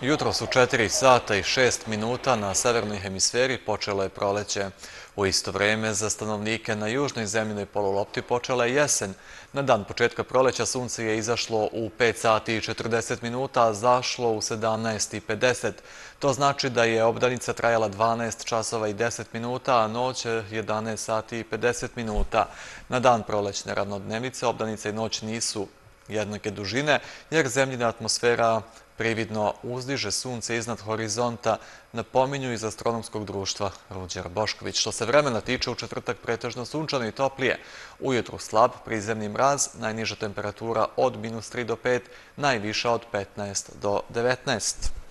Jutro su 4 sata i 6 minuta na severnoj hemisferi počelo je proleće. U isto vreme za stanovnike na južnoj zemljinoj polulopti počela je jesen. Na dan početka proleća sunce je izašlo u 5 sati i 40 minuta, a zašlo u 17:50. To znači da je obdanica trajala 12 časova i 10 minuta, a noć 11 sati i 50 minuta. Na dan prolećne ravnodnevnice obdanica i noć nisu jednake dužine, jer zemljina atmosfera prividno uzdiže sunce iznad horizonta, napominju iz Astronomskog društva Ruđer Bošković. Što se vremena tiče, u četvrtak pretežno sunčano i toplije. Ujutru slab prizemni mraz, najniža temperatura od -3 do 5, najviša od 15 do 19.